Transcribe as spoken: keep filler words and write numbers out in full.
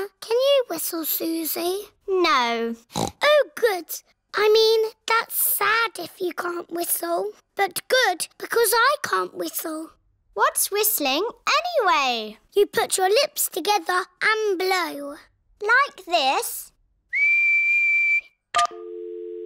Mama, can you whistle, Susie? No. Oh, good. I mean, that's sad if you can't whistle. But good, because I can't whistle. What's whistling anyway? You put your lips together and blow. Like this?